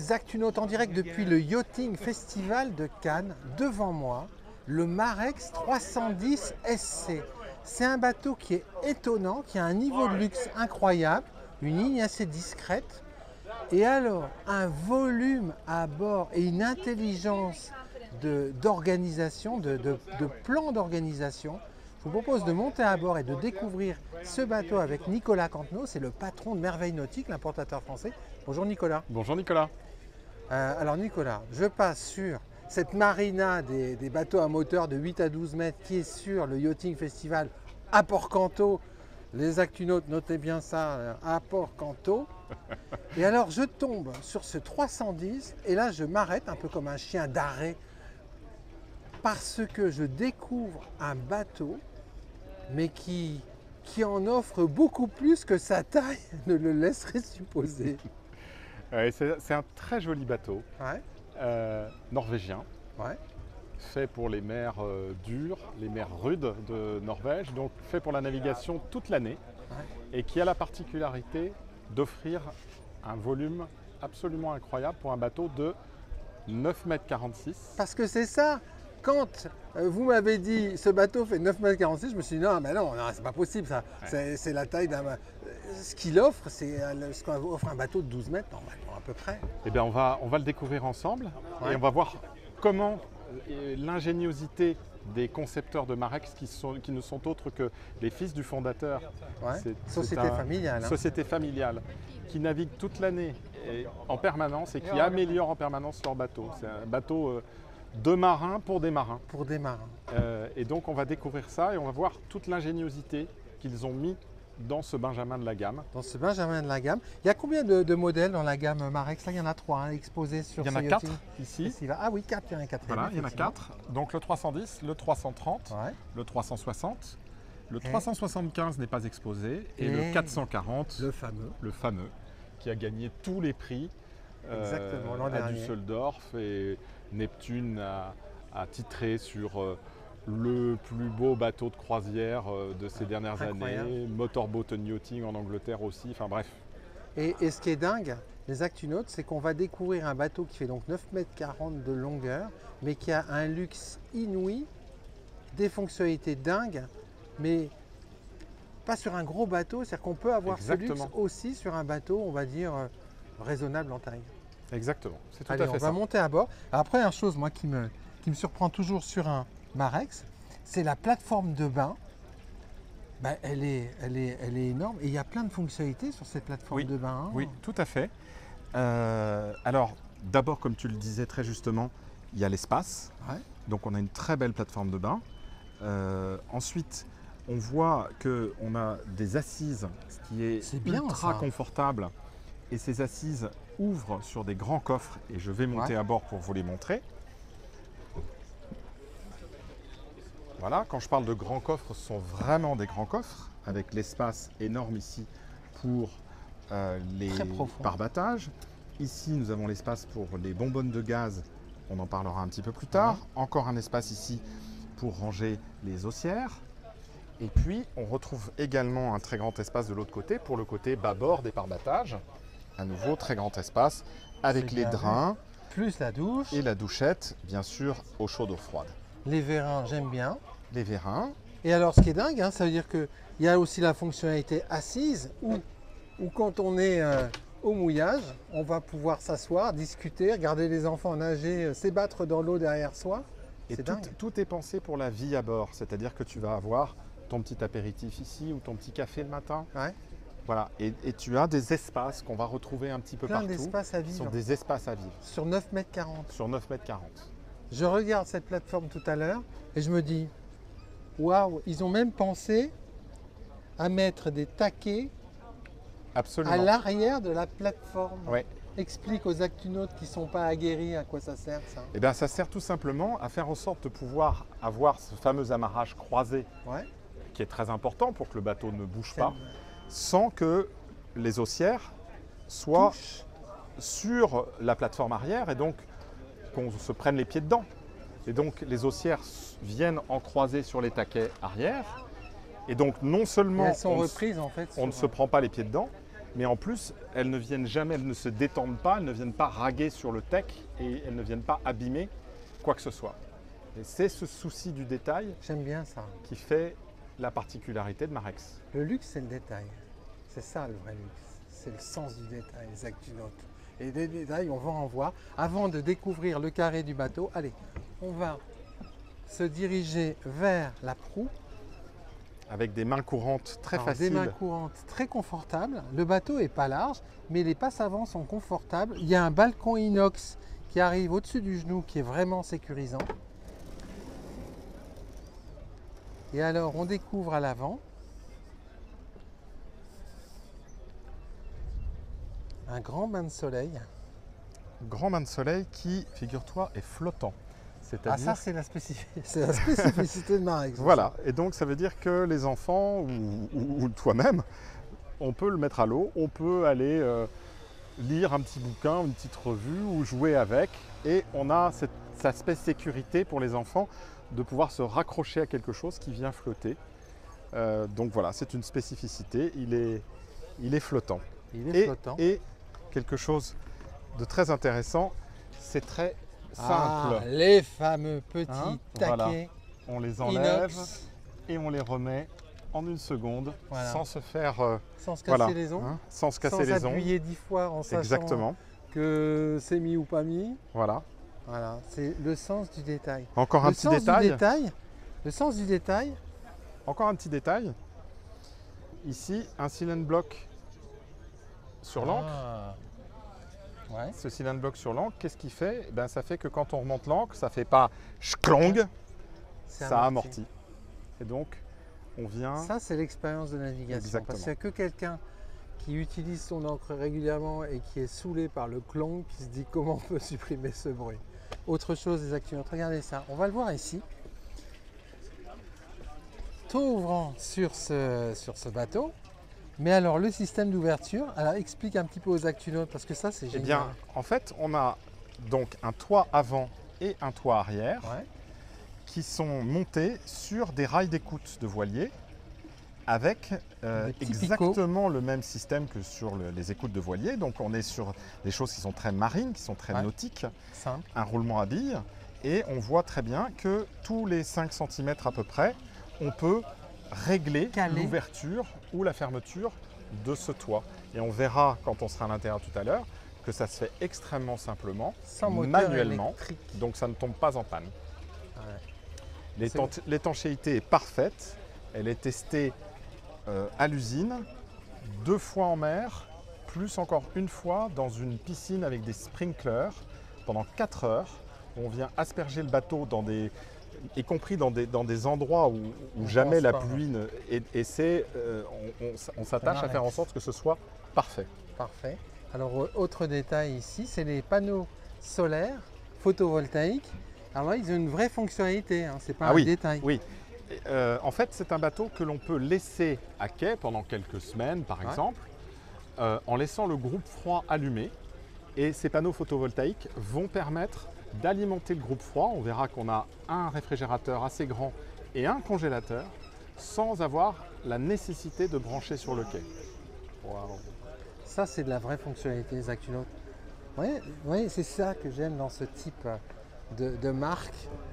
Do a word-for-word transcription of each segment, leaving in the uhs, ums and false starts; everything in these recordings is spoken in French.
les Actunautes en direct depuis le Yachting Festival de Cannes. Devant moi, le Marex trois cent dix S C. C'est un bateau qui est étonnant, qui a un niveau de luxe incroyable, une ligne assez discrète. Et alors, un volume à bord et une intelligence d'organisation, de, de, de, de plan d'organisation. Je vous propose de monter à bord et de découvrir ce bateau avec Nicolas Cantenot. C'est le patron de Merveille Nautique, l'importateur français. Bonjour Nicolas. Bonjour Nicolas. Euh, alors Nicolas, je passe sur cette marina des, des bateaux à moteur de huit à douze mètres qui est sur le Yachting Festival à Port-Canto. Les Actunautes, notez bien ça, à Port-Canto. Et alors je tombe sur ce trois cent dix et là je m'arrête un peu comme un chien d'arrêt parce que je découvre un bateau mais qui, qui en offre beaucoup plus que sa taille ne le laisserait supposer. Euh, C'est un très joli bateau, Ouais, euh, norvégien, ouais. fait pour les mers euh, dures, les mers rudes de Norvège, donc fait pour la navigation toute l'année Ouais. et qui a la particularité d'offrir un volume absolument incroyable pour un bateau de neuf mètres quarante-six. Parce que c'est ça, quand euh, vous m'avez dit ce bateau fait neuf mètres quarante-six, je me suis dit non, mais non, non c'est pas possible ça. Ouais. C'est la taille d'un. euh, Ce qu'il offre, c'est euh, ce qu'offre un bateau de douze mètres, normalement, à peu près. Eh bien, on va, on va le découvrir ensemble Ouais. et on va voir comment euh, l'ingéniosité des concepteurs de Marex, qui, sont, qui ne sont autres que les fils du fondateur. Ouais. C'est- c'est Société un- familiale. hein. Société familiale, qui navigue toute l'année et en permanence et qui améliore en permanence leur bateau. C'est un bateau euh, de marins pour des marins. Pour des marins. Euh, et donc on va découvrir ça et on va voir toute l'ingéniosité qu'ils ont mis dans ce Benjamin de la gamme. Dans ce Benjamin de la gamme. Il y a combien de, de modèles dans la gamme Marex? Là, il y en a trois hein, exposés sur Il y en ce a Yachting quatre ici. Festival. Ah oui, quatre, il y en a quatre. Voilà, il y en a quatre. Donc le trois cent dix, le trois cent trente, Ouais. le trois cent soixante, le Et- trois cent soixante-quinze n'est pas exposé et, Et le quatre cent quarante, Le fameux. le fameux, qui a gagné tous les prix euh, Exactement, l'an à dernier. Düsseldorf, et Neptune a, a titré sur euh, le plus beau bateau de croisière euh, de ces dernières incroyable. années, Motorboat and Yachting en Angleterre aussi, enfin bref. Et, et ce qui est dingue, les Actunautes, c'est qu'on va découvrir un bateau qui fait donc neuf mètres quarante de longueur, mais qui a un luxe inouï, des fonctionnalités dingues, mais pas sur un gros bateau. C'est-à-dire qu'on peut avoir ce Exactement. luxe aussi sur un bateau, on va dire, euh, raisonnable en taille. Exactement, c'est tout Allez, à on fait va ça. monter à bord. Après, une chose moi, qui, me, qui me surprend toujours sur un Marex, c'est la plateforme de bain. Ben, elle, est, elle, est, elle est énorme et il y a plein de fonctionnalités sur cette plateforme Oui, de bain. hein. Oui, tout à fait. Euh, alors, d'abord, comme tu le disais très justement, il y a l'espace. Ouais. Donc, on a une très belle plateforme de bain. Euh, ensuite, on voit qu'on a des assises, ce qui est, C'est bien, ultra ça. confortable. Et ces assises ouvrent sur des grands coffres. Et je vais monter Ouais. à bord pour vous les montrer. Voilà, quand je parle de grands coffres, ce sont vraiment des grands coffres, avec l'espace énorme ici pour euh, les Très profond. parbattages. Ici, nous avons l'espace pour les bonbonnes de gaz, on en parlera un petit peu plus tard. Ouais. Encore un espace ici pour ranger les haussières. Et puis, on retrouve également un très grand espace de l'autre côté, pour le côté bâbord des parbattages. À nouveau, très grand espace, avec C'est les bien vu. drains Plus la douche, et la douchette, bien sûr, eau chaude, eau froide. les vérins, j'aime bien. Les vérins. Et alors, ce qui est dingue, hein, ça veut dire qu'il y a aussi la fonctionnalité assise, où, où quand on est euh, au mouillage, on va pouvoir s'asseoir, discuter, regarder les enfants nager, euh, s'ébattre dans l'eau derrière soi. Et C'est tout, dingue. tout est pensé pour la vie à bord, c'est-à-dire que tu vas avoir ton petit apéritif ici ou ton petit café le matin. Ouais. Voilà, et, et tu as des espaces qu'on va retrouver un petit peu Plein partout. d'espace à Ce sont vivre des espaces à vivre sur neuf mètres quarante. sur neuf mètres quarante. Je regarde cette plateforme tout à l'heure et je me dis, waouh, ils ont même pensé à mettre des taquets Absolument. à l'arrière de la plateforme. Ouais. Explique aux Actunautes qui ne sont pas aguerris à quoi ça sert ça. Eh bien, ça sert tout simplement à faire en sorte de pouvoir avoir ce fameux amarrage croisé Ouais. qui est très important pour que le bateau ne bouge C'est- pas, sans que les haussières soient Touche. sur la plateforme arrière et donc qu'on se prenne les pieds dedans. Et donc les haussières s- viennent en croisée sur les taquets arrière. Et donc non Et seulement elles sont on, ne- reprises en fait. on ne sur- se prend pas les pieds dedans, Mais en plus, elles ne viennent jamais, elles ne se détendent pas, elles ne viennent pas raguer sur le deck et elles ne viennent pas abîmer quoi que ce soit. Et c'est ce souci du détail J'aime bien ça. qui fait la particularité de Marex. Le luxe, c'est le détail. C'est ça le vrai luxe. C'est le sens du détail, les Actunotes. Et des détails, on va en voir. Avant de découvrir le carré du bateau, allez, on va se diriger vers la proue. Avec des mains courantes très Alors, faciles. Des mains courantes très confortables. Le bateau n'est pas large, mais les passes avant sont confortables. Il y a un balcon inox qui arrive au-dessus du genou qui est vraiment sécurisant. Et alors, on découvre à l'avant un grand bain de soleil. Grand bain de soleil qui, figure-toi, est flottant. Ah, ça, c'est la, spécifi- la spécificité de Marex. Voilà, et donc ça veut dire que les enfants ou, ou- ou toi-même, on peut le mettre à l'eau, on peut aller euh, lire un petit bouquin, une petite revue ou jouer avec, et on a cette, cet aspect sécurité pour les enfants de pouvoir se raccrocher à quelque chose qui vient flotter. Euh, donc voilà, c'est une spécificité, il est, il est flottant. Il est et, flottant. Et quelque chose de très intéressant, c'est très simple. Ah, les fameux petits Hein, taquets. voilà. On les enlève inox. et on les remet en une seconde, Voilà. sans se faire, euh, Sans se casser voilà, les ongles. hein, sans se casser Sans les ongles. appuyer dix fois en sachant Exactement. que c'est mis ou pas mis. Voilà. Voilà, c'est le sens du détail. Encore un le petit sens détail. Du détail. Le sens du détail. Encore un petit détail. Ici, un cylinder block sur l'ancre. Ah. Ouais. Ce cylinder block sur l'ancre, qu'est-ce qu'il fait? Eh ben, ça fait que quand on remonte l'ancre, ça ne fait pas schklong, C'est ça amorti. amortit. Et donc, on vient. Ça, c'est l'expérience de navigation. Exactement. Parce qu'il n'y a que quelqu'un qui utilise son encre régulièrement et qui est saoulé par le clong qui se dit comment on peut supprimer ce bruit. Autre chose, les Actunotes. Regardez ça. On va le voir ici. Taux ouvrant sur ce, sur ce bateau. Mais alors, le système d'ouverture, alors explique un petit peu aux Actunotes parce que ça, c'est Eh génial. bien, en fait, on a donc un toit avant et un toit arrière Ouais. qui sont montés sur des rails d'écoute de voilier avec euh, Des petits exactement le même système que sur le- les écoutes de voilier. Donc, on est sur des choses qui sont très marines, qui sont très Ouais. nautiques, Simple. un roulement à billes. Et on voit très bien que tous les cinq centimètres à peu près, on peut régler Caler. l'ouverture ou la fermeture de ce toit. Et on verra quand on sera à l'intérieur tout à l'heure que ça se fait extrêmement simplement, Sans moteur manuellement, électrique. donc ça ne tombe pas en panne. Ouais. L'étan- L'étanchéité est parfaite, elle est testée euh, à l'usine, deux fois en mer, plus encore une fois dans une piscine avec des sprinklers pendant quatre heures. On vient asperger le bateau dans des, y compris dans des, dans des endroits où, où On jamais pense la pas, pluie ne... Et, et c'est, euh, on, on s- on s'attache à faire en sorte que ce soit parfait. Parfait. Alors, euh, autre détail ici, c'est les panneaux solaires photovoltaïques. Alors là, ils ont une vraie fonctionnalité, hein, c'est pas Ah un oui, détail. Oui. Et, euh, en fait, c'est un bateau que l'on peut laisser à quai pendant quelques semaines, par Ouais. exemple, euh, en laissant le groupe froid allumé. Et ces panneaux photovoltaïques vont permettre d'alimenter le groupe froid. On verra qu'on a un réfrigérateur assez grand et un congélateur sans avoir la nécessité de brancher sur le quai. Waouh. Ça, c'est de la vraie fonctionnalité des Actunotes. Oui, oui, c'est ça que j'aime dans ce type de, de marque.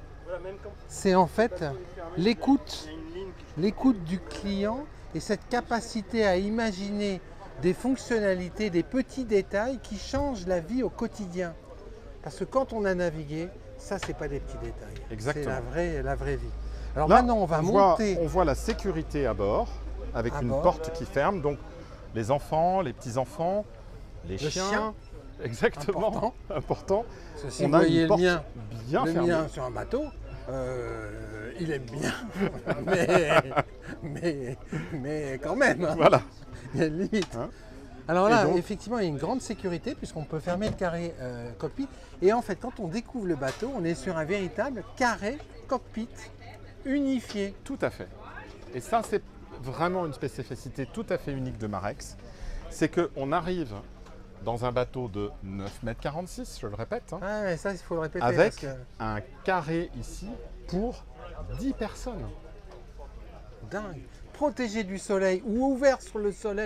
C'est en fait l'écoute, l'écoute du client et cette capacité à imaginer des fonctionnalités, des petits détails qui changent la vie au quotidien. Parce que quand on a navigué, ça, c'est pas des petits détails. Exactement. C'est la vraie, la vraie vie. Alors Là, maintenant, on va voit, monter. on voit la sécurité à bord avec À une bord. porte qui ferme. Donc les enfants, les petits-enfants, les Le chiens. chien. Exactement. Important. Important. Parce que si On vous a voyez une le porte mien, bien le fermée. mien sur un bateau, euh, il aime bien, mais, mais, mais quand même, hein, Voilà. il y a une limite. Hein. Alors Et là, donc- effectivement, il y a une grande sécurité puisqu'on peut fermer le carré euh, cockpit. Et en fait, quand on découvre le bateau, on est sur un véritable carré cockpit unifié. Tout à fait. Et ça, c'est vraiment une spécificité tout à fait unique de Marex. C'est qu'on arrive dans un bateau de neuf mètres quarante-six, je le répète, hein, Ah, mais ça, il faut le répéter. avec parce que, un carré ici pour dix personnes. dingue. Protégé du soleil ou ouvert sur le soleil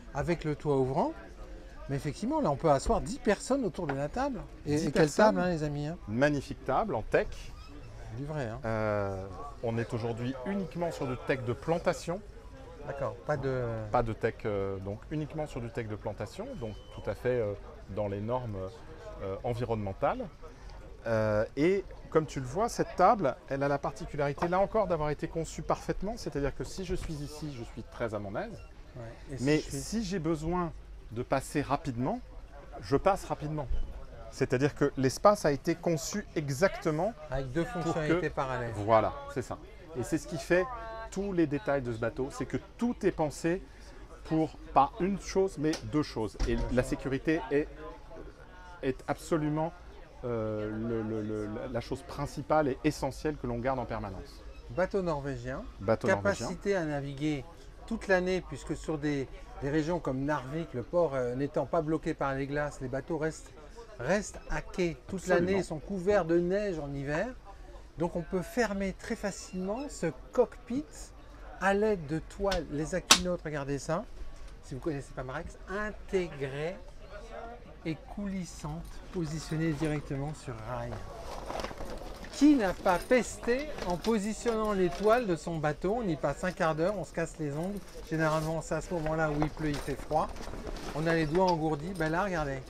avec le toit ouvrant. Mais effectivement, là, on peut asseoir dix personnes autour de la table. Et, dix et quelle personnes. table, hein, les amis, hein. Une magnifique table en teck. Du vrai, hein. Euh, on est aujourd'hui uniquement sur du teck de plantation. D'accord, pas de... Pas de teck, euh, donc uniquement sur du teck de plantation, donc tout à fait euh, dans les normes euh, environnementales. Euh, et comme tu le vois, cette table, elle a la particularité, là encore, d'avoir été conçue parfaitement. C'est-à-dire que si je suis ici, je suis très à mon aise. Ouais. Et si Mais je suis- si j'ai besoin de passer rapidement, je passe rapidement. C'est-à-dire que l'espace a été conçu exactement. Avec deux fonctionnalités parallèles. Voilà, c'est ça. Et c'est ce qui fait tous les détails de ce bateau, c'est que tout est pensé pour pas une chose, mais deux choses. Et la sécurité est, est absolument euh, le- le- le- la chose principale et essentielle que l'on garde en permanence. Bateau norvégien, Bateau norvégien. capacité à naviguer toute l'année, puisque sur des, des régions comme Narvik, le port euh, n'étant pas bloqué par les glaces, les bateaux restent, restent à quai toute Absolument. l'année, sont couverts de neige en hiver. Donc on peut fermer très facilement ce cockpit à l'aide de toiles. Les Aquinotes, regardez ça, si vous ne connaissez pas Marex, intégrées et coulissantes, positionnées directement sur rail. Qui n'a pas pesté en positionnant les toiles de son bateau? On y passe un quart d'heure, on se casse les ongles. Généralement, c'est à ce moment-là où il pleut, il fait froid. On a les doigts engourdis. Ben là, regardez.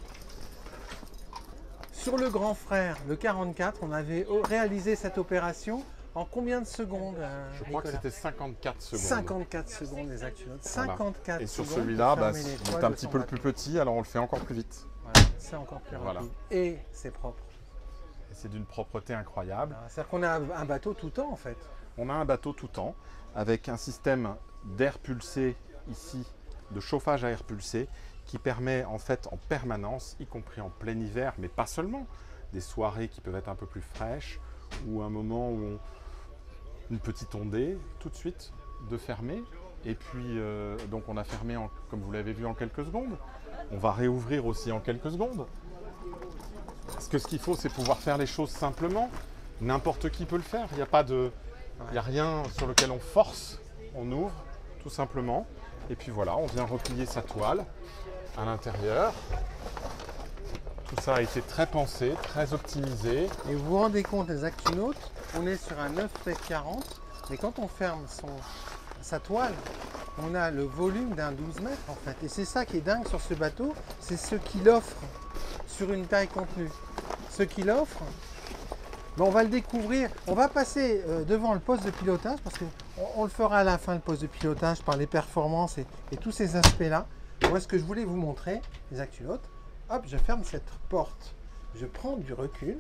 Sur le grand frère, le quarante-quatre, on avait réalisé cette opération en combien de secondes, euh, Je crois que Nicolas? c'était cinquante-quatre secondes. cinquante-quatre secondes, les Aquinotes. Voilà. cinquante-quatre Et sur secondes celui-là, pour bah, fermer les il toiles est un de petit son peu le bateau. plus petit, alors on le fait encore plus vite. Voilà, c'est encore plus Voilà. rapide. Et c'est propre. Et c'est d'une propreté incroyable. C'est-à-dire qu'on a un bateau tout temps, en fait. On a un bateau tout temps avec un système d'air pulsé ici, de chauffage à air pulsé, qui permet en fait en permanence, y compris en plein hiver, mais pas seulement, des soirées qui peuvent être un peu plus fraîches ou un moment où on, une petite ondée, tout de suite de fermer. Et puis euh, donc on a fermé, en, comme vous l'avez vu, en quelques secondes. On va réouvrir aussi en quelques secondes. Parce que ce qu'il faut, c'est pouvoir faire les choses simplement. N'importe qui peut le faire. Il n'y a pas de, il n'y a rien sur lequel on force. On ouvre tout simplement. Et puis voilà, on vient replier sa toile à l'intérieur. Tout ça a été très pensé, très optimisé. Et vous vous rendez compte, les Aquinotes, on est sur un neuf mètres quarante, mais quand on ferme son, sa toile, on a le volume d'un douze mètres en fait. Et c'est ça qui est dingue sur ce bateau, c'est ce qu'il offre sur une taille contenue. Ce qu'il offre, ben on va le découvrir. On va passer euh, devant le poste de pilotage, parce qu'on on le fera à la fin, le poste de pilotage, par les performances et, et tous ces aspects-là. Moi, ce que je voulais vous montrer, les Aquinotes, hop, je ferme cette porte, je prends du recul.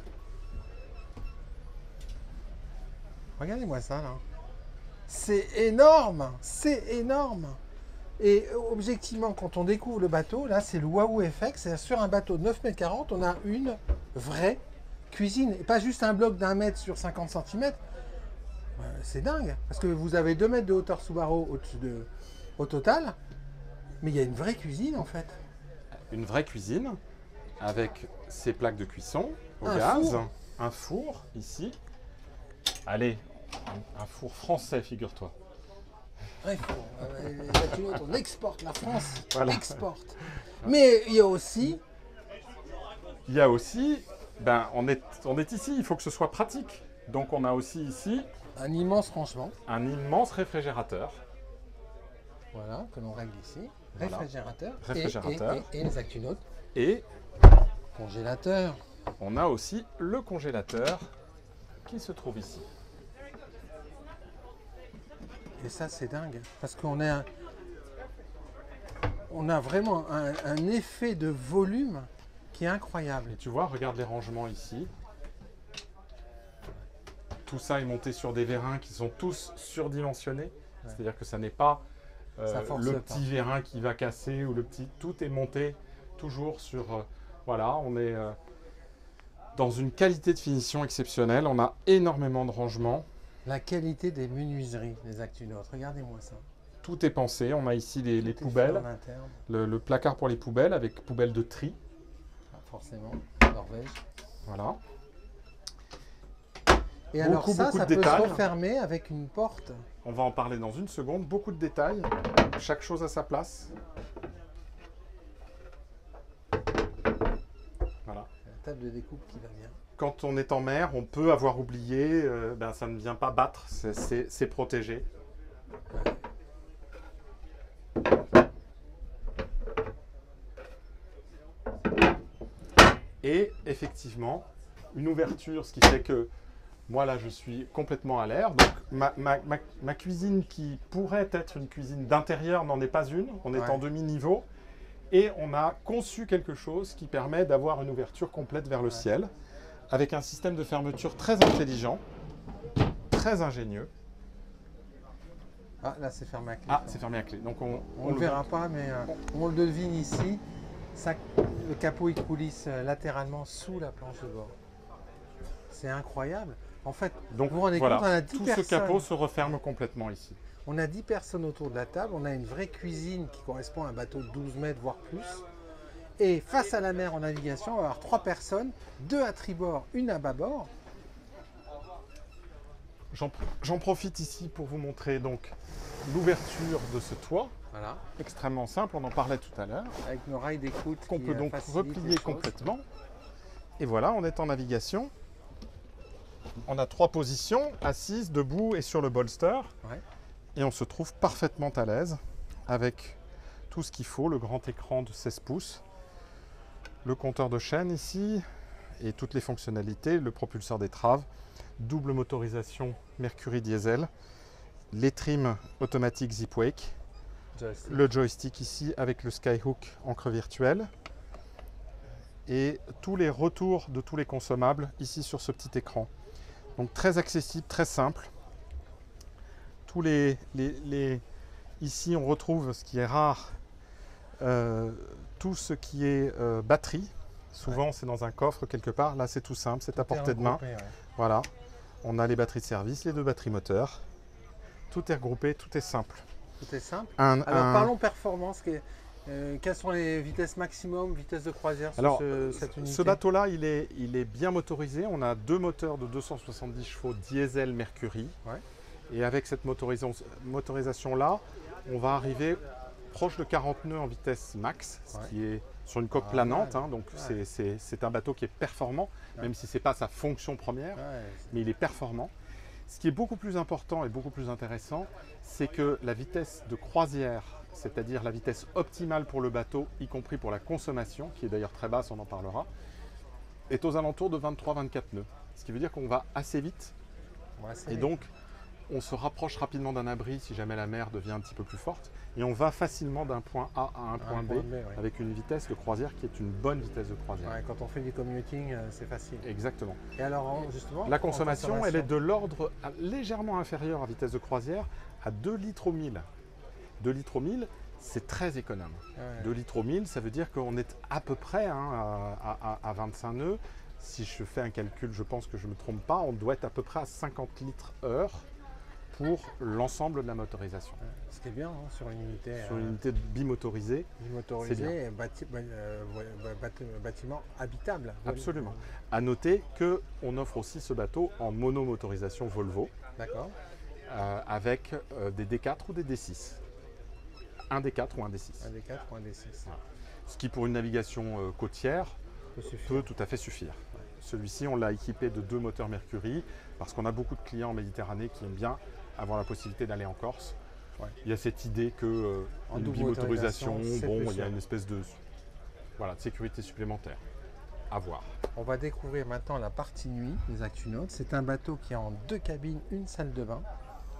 Regardez-moi ça là. C'est énorme, c'est énorme. Et objectivement, quand on découvre le bateau, là c'est le Waouh Effect, c'est sur un bateau de neuf mètres quarante, on a une vraie cuisine. Et pas juste un bloc d'un mètre sur cinquante centimètres. Euh, c'est dingue, parce que vous avez deux mètres de hauteur Subaru au-dessus de, au total, mais il y a une vraie cuisine en fait. Une vraie cuisine avec ses plaques de cuisson au Un gaz, four. un four ici. Allez, un, un four français, figure-toi. Bref, euh, les Aquinotes, on exporte, la France Voilà. exporte. Mais il y a aussi, Il y a aussi, ben, on est, on est ici, il faut que ce soit pratique. Donc on a aussi ici un immense rangement, un immense réfrigérateur. voilà, que l'on règle ici. Voilà. Réfrigérateur. Et- Réfrigérateur. Et, et- et les Aquinotes, Et congélateur. on a aussi le congélateur qui se trouve ici. Et ça, c'est dingue. Parce qu'on a, on a vraiment un, un effet de volume qui est incroyable. Et tu vois, regarde les rangements ici. Tout ça est monté sur des vérins qui sont tous surdimensionnés. Ouais. C'est-à-dire que ça n'est pas euh, Ça force le pas. petit vérin qui va casser ou le petit... Tout est monté toujours sur... euh, voilà, on est euh, dans une qualité de finition exceptionnelle. On a énormément de rangements. La qualité des menuiseries des Aquinotes. Regardez-moi ça. Tout est pensé. On a ici les, les Tout est fait poubelles. en interne. Le, le placard pour les poubelles avec poubelle de tri. Ah, forcément, Norvège. Voilà. Et alors Beaucoup, ça, beaucoup ça de peut détails. se refermer avec une porte. On va en parler dans une seconde. Beaucoup de détails. Chaque chose à sa place. table de découpe qui va bien. Quand on est en mer, on peut avoir oublié, euh, ben, ça ne vient pas battre, c'est protégé. Ouais. Et effectivement, une ouverture, ce qui fait que moi là je suis complètement à l'air. Donc ma, ma, ma, ma cuisine qui pourrait être une cuisine d'intérieur n'en est pas une, on est Ouais. en demi-niveau. Et on a conçu quelque chose qui permet d'avoir une ouverture complète vers le Ouais. ciel, avec un système de fermeture très intelligent, très ingénieux. Ah, là, c'est fermé à clé. Ah, c'est fermé à clé. Donc on On ne le verra pas, mais euh, on le devine ici. Ça, le capot, il coulisse euh, latéralement sous la planche de bord. C'est incroyable. En fait, Donc vous vous rendez voilà, compte, on a dix tout personnes. ce capot se referme complètement ici. On a dix personnes autour de la table. On a une vraie cuisine qui correspond à un bateau de douze mètres, voire plus. Et face à la mer en navigation, on va avoir trois personnes, deux à tribord, une à bâbord. J'en profite ici pour vous montrer donc l'ouverture de ce toit, Voilà, extrêmement simple, on en parlait tout à l'heure, avec nos rails d'écoute qu'on qui, peut euh, donc facilitent les replier choses. complètement. Et voilà, on est en navigation. On a trois positions, assise, debout et sur le bolster. Ouais. Et on se trouve parfaitement à l'aise avec tout ce qu'il faut, le grand écran de seize pouces, le compteur de chaîne ici et toutes les fonctionnalités, le propulseur d'étrave, double motorisation Mercury diesel, les trims automatiques Zipwake, Joystick. le joystick ici avec le Skyhook encre virtuelle et tous les retours de tous les consommables ici sur ce petit écran. Donc très accessible, très simple. Tous les, les, les... Ici on retrouve ce qui est rare, euh, tout ce qui est euh, batterie. Souvent Ouais. c'est dans un coffre quelque part, là c'est tout simple, c'est à Tout est portée de main. regroupé, ouais. Voilà, on a les batteries de service, les deux batteries moteurs. Tout est regroupé, tout est simple. Tout est simple. Un, Alors un- parlons performance. Que- euh, quelles sont les vitesses maximum, vitesse de croisière sur Alors, ce, cette unité? ce bateau-là, il est, il est bien motorisé. On a deux moteurs de deux cent soixante-dix chevaux diesel Mercury. Ouais. Et avec cette motorisa- motorisation-là, on va arriver proche de quarante nœuds en vitesse max, ce Ouais. qui est sur une coque Ah, planante. ouais. hein, donc, Ouais. c'est- c'est c'est un bateau qui est performant, Ouais. même si ce n'est pas sa fonction première, Ouais, mais il est performant. Ce qui est beaucoup plus important et beaucoup plus intéressant, c'est que la vitesse de croisière, c'est-à-dire la vitesse optimale pour le bateau, y compris pour la consommation, qui est d'ailleurs très basse, on en parlera, est aux alentours de vingt-trois à vingt-quatre nœuds. Ce qui veut dire qu'on va assez vite ouais, c'est et vite. donc on se rapproche rapidement d'un abri si jamais la mer devient un petit peu plus forte et on va facilement d'un point A à un point B, B, ouais. avec une vitesse de croisière qui est une bonne vitesse de croisière. Ouais, quand on fait du commuting, euh, c'est facile. Exactement. Et alors, en- justement, La en consommation, elle est de l'ordre à- légèrement inférieure à vitesse de croisière à deux litres au mille. deux litres au mille, c'est très économe. Ouais. deux litres au mille, ça veut dire qu'on est à peu près hein, à, à- à vingt-cinq nœuds. Si je fais un calcul, je pense que je ne me trompe pas, on doit être à peu près à cinquante litres heure pour l'ensemble de la motorisation. Ce qui est bien hein, sur une unité Sur euh, une unité bimotorisée, motorisée, c'est bien. et bâti- bah, euh, ouais, bah, bâti- bâtiment habitable. absolument. À noter qu'on offre aussi ce bateau en monomotorisation Volvo, D'accord. euh, avec euh, des D quatre ou des D six. Un D quatre ou un D six. Un D quatre ou un D six. Voilà. Ce qui pour une navigation euh, côtière peut suffire. peut tout à fait suffire. Celui-ci, on l'a équipé de deux moteurs Mercury parce qu'on a beaucoup de clients en Méditerranée qui aiment bien avoir la possibilité d'aller en Corse. Ouais. Il y a cette idée que euh, En une double bimotorisation, motorisation, c'est bon, plus il y a sûr. une espèce de, voilà, de sécurité supplémentaire. À voir. On va découvrir maintenant la partie nuit des Actunautes. C'est un bateau qui a en deux cabines, une salle de bain.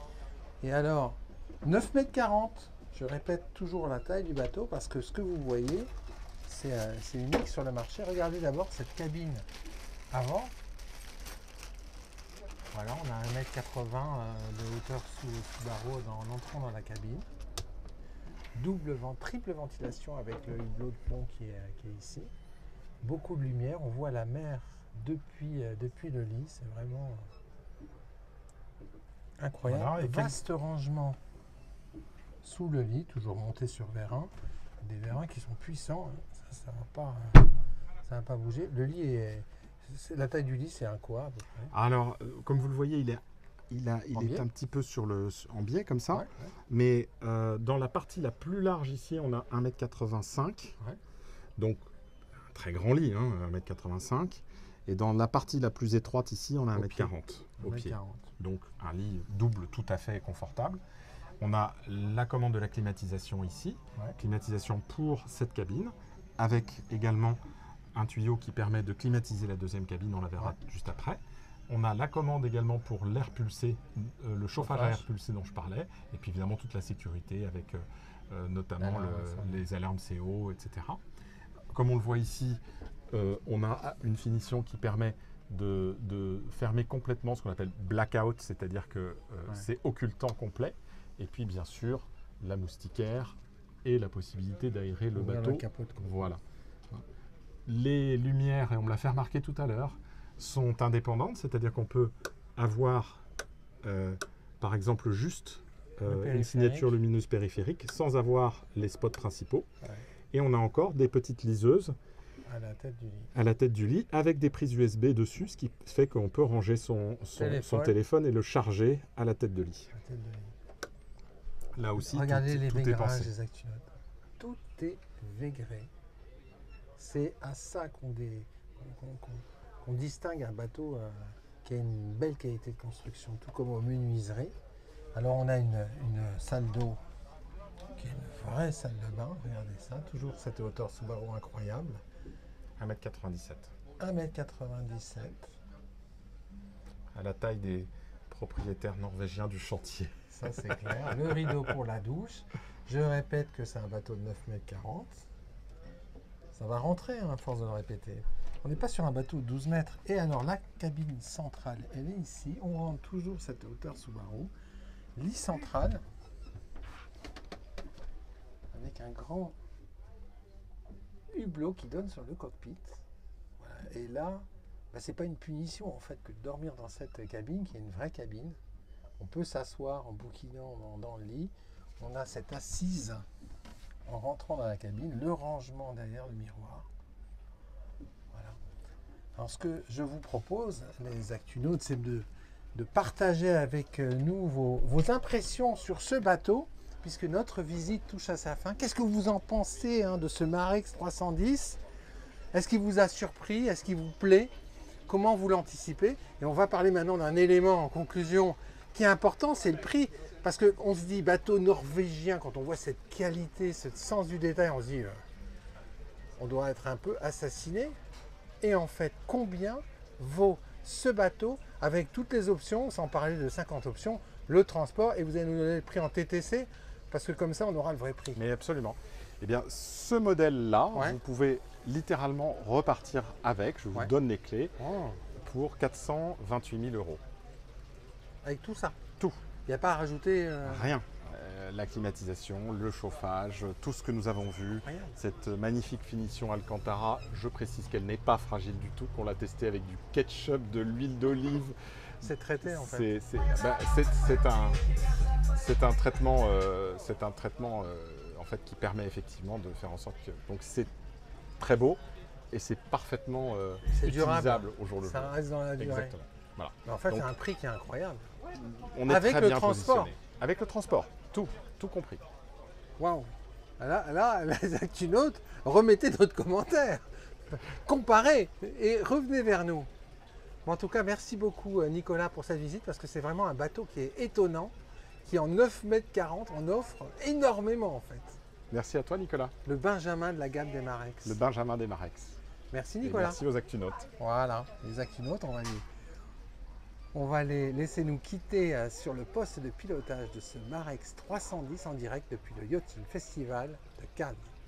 Et alors, neuf mètres quarante. Je répète toujours la taille du bateau parce que ce que vous voyez, c'est euh, c'est unique sur le marché. Regardez d'abord cette cabine avant. Voilà, on a un mètre quatre-vingts euh, de hauteur sous le sous-barreau en entrant dans la cabine. Double vent, triple ventilation avec le hublot de pont qui est, qui est ici. Beaucoup de lumière, on voit la mer depuis, euh, depuis le lit, c'est vraiment euh, incroyable. Voilà, et quel- Vaste rangement sous le lit, toujours monté sur vérin. Des vérins qui sont puissants, hein. ça ça va pas, euh, ça va pas bouger. Le lit est, c'est- la taille du lit c'est un quoi à peu près. Alors, euh, comme vous le voyez, il est, il a, il En est biais. un petit peu sur le, en biais comme ça. Ouais, ouais. Mais euh, dans la partie la plus large ici, on a un mètre quatre-vingt-cinq. Ouais. Donc un très grand lit, hein, un mètre quatre-vingt-cinq. Et dans la partie la plus étroite ici, on a un mètre quarante au pied. Donc un lit double tout à fait confortable. On a la commande de la climatisation ici, ouais. Climatisation pour cette cabine, avec également un tuyau qui permet de climatiser la deuxième cabine, on la verra ouais. juste après. On a la commande également pour l'air pulsé, euh, le chauffage à air pulsé dont je parlais, et puis évidemment toute la sécurité avec euh, notamment le, les alarmes C O, et cetera. Comme on le voit ici, euh, on a une finition qui permet de, de fermer complètement ce qu'on appelle blackout, c'est-à-dire que euh, ouais. c'est occultant complet. Et puis bien sûr, la moustiquaire et la possibilité d'aérer le bateau. Voilà. Les lumières, et on me l'a fait remarquer tout à l'heure, sont indépendantes, c'est-à-dire qu'on peut avoir, euh, par exemple, juste euh, une signature lumineuse périphérique sans avoir les spots principaux. Ouais. Et on a encore des petites liseuses à la tête du lit, à la tête du lit avec des prises U S B dessus, ce qui fait qu'on peut ranger son, son, téléphone. son téléphone et le charger à la tête de lit. La tête de lit. Là aussi, regardez tout, les tout végrages des Actinotes. Tout est végré. C'est à ça qu'on qu qu qu distingue un bateau euh, qui a une belle qualité de construction, tout comme aux menuiseries. Alors on a une, une salle d'eau qui est une vraie salle de bain. Regardez ça, toujours cette hauteur Subaru incroyable. un mètre quatre-vingt-dix-sept. un mètre quatre-vingt-dix-sept. À la taille des propriétaires norvégiens du chantier. Ça c'est clair. Le rideau pour la douche. Je répète que c'est un bateau de neuf mètres quarante. Ça va rentrer hein, à force de le répéter. On n'est pas sur un bateau de douze mètres. Et alors la cabine centrale, elle est ici. On rentre toujours cette hauteur Subaru. Lit central. Avec un grand hublot qui donne sur le cockpit. Voilà. Et là, bah, c'est pas une punition en fait que de dormir dans cette cabine qui est une vraie cabine. On peut s'asseoir en bouquinant dans, dans le lit. On a cette assise en rentrant dans la cabine, le rangement derrière le miroir. Voilà. Alors ce que je vous propose, les Actunautes, c'est de, de partager avec nous vos, vos impressions sur ce bateau, puisque notre visite touche à sa fin. Qu'est-ce que vous en pensez hein, de ce Marex trois cent dix? Est-ce qu'il vous a surpris? Est-ce qu'il vous plaît? Comment vous l'anticipez? Et on va parler maintenant d'un élément en conclusion qui est important, c'est le prix. Parce qu'on se dit bateau norvégien, quand on voit cette qualité, ce sens du détail, on se dit euh, on doit être un peu assassiné. Et en fait, combien vaut ce bateau avec toutes les options, sans parler de cinquante options, le transport, et vous allez nous donner le prix en T T C, parce que comme ça, on aura le vrai prix. Mais absolument. Eh bien, ce modèle-là, ouais. vous pouvez littéralement repartir avec. Je vous ouais. donne les clés oh. pour quatre cent vingt-huit mille euros. Avec tout ça? Tout. Il n'y a pas à rajouter euh... Rien. Euh, la climatisation, le chauffage, tout ce que nous avons vu, Rien. cette magnifique finition Alcantara. Je précise qu'elle n'est pas fragile du tout, qu'on l'a testée avec du ketchup, de l'huile d'olive. C'est traité en fait. C'est bah, un, c'est un traitement, euh, c'est un traitement euh, en fait qui permet effectivement de faire en sorte que donc c'est très beau et c'est parfaitement euh, utilisable au jour le jour. Ça reste dans la durée. Exactement. Voilà. Mais en fait, c'est un prix qui est incroyable. On est avec très le bien transport. Positionné. Avec le transport, tout, tout compris. Waouh. Là, là, les Actunautes, remettez notre commentaire, comparez et revenez vers nous. Bon, en tout cas, merci beaucoup Nicolas pour cette visite parce que c'est vraiment un bateau qui est étonnant, qui en neuf mètres quarante en offre énormément en fait. Merci à toi Nicolas. Le Benjamin de la gamme des Marex. Le Benjamin des Marex. Merci Nicolas. Et merci aux Actunautes. Voilà, les Actunautes, on va les, on va les laisser nous quitter sur le poste de pilotage de ce Marex trois cent dix en direct depuis le Yachting Festival de Cannes.